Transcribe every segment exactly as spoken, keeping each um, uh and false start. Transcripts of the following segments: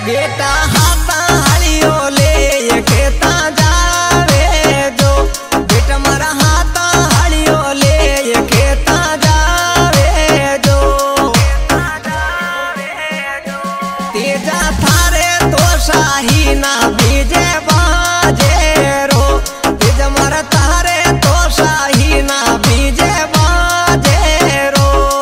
बेटा हाथा हलियो ले ये खेता जावे जो, बेटा मारा हाथा हलियो ले ये खेता जावे जो। तेजा थारे तो शाही ना बीजे बाजे रो, तेजा मारा तारे तो शाही ना बीजे बाजे रो।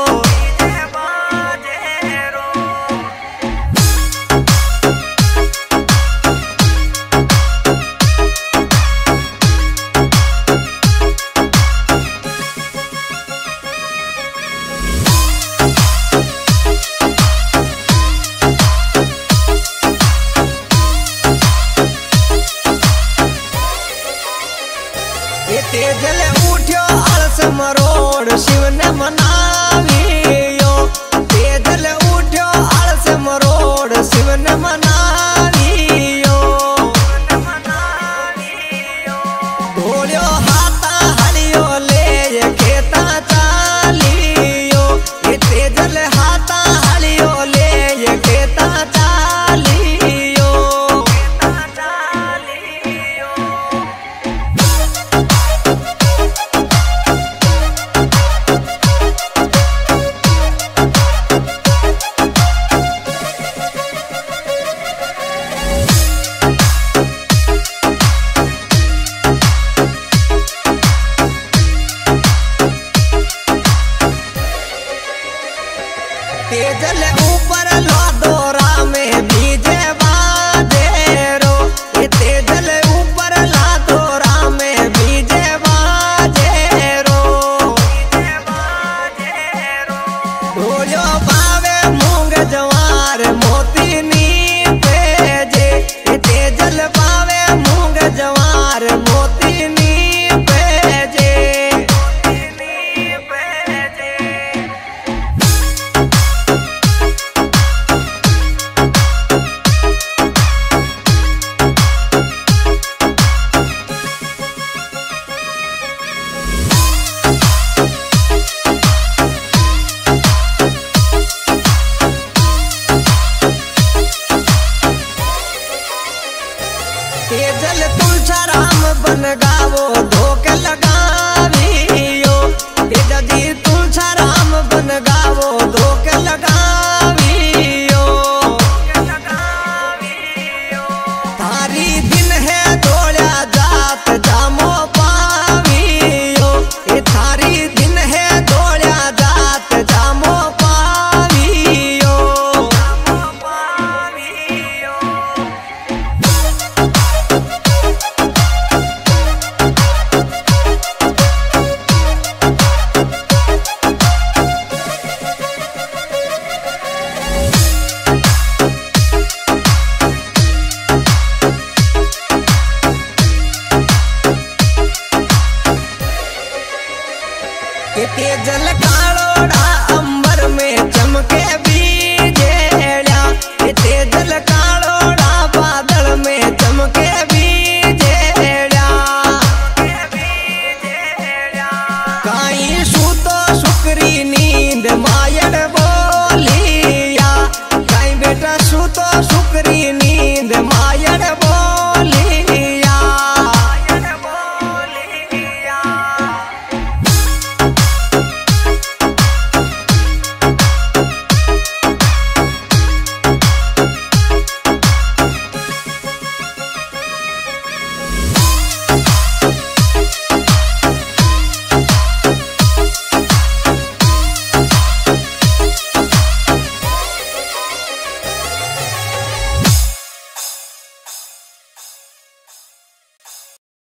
तेजल उठ्यो अलस मरोड़ शिव ने मनावियो, तेजल उठ्यो अलस मरोड़ शिव ने मनावियो। ढोलियो हाथा हलियो ले ये खेता चालियो, ये तेजल हाथा हलियो ले ये खेता चालियो। तेजल ऊपर लादोरा में बीजे बाजे रो, ये तेजल ऊपर लादोरा में बीजे बाजे रो। ढोलियो बावे मूंग जवार मोती नी पेजे, ये तेजल बावे मूंग जवार मोती नी पेजे। तेजल तुलसा राम बन गावो धोके लगा